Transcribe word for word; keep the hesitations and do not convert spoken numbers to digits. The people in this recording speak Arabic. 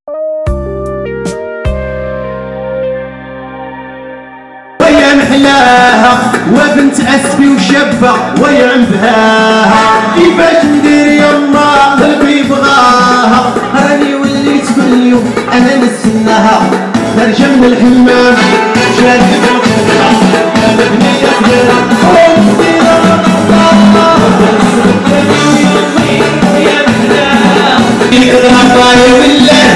ويا محلاها وبنت اسفي وشابه ويا عمبهاها، كيفاش ندير يما قلبي بغاها، راني وليت كل يوم انا نستناها، خارجه من الحمام شادة انا بنية صغيرة ومصيرة يا محلاها يقدر عطايا بالله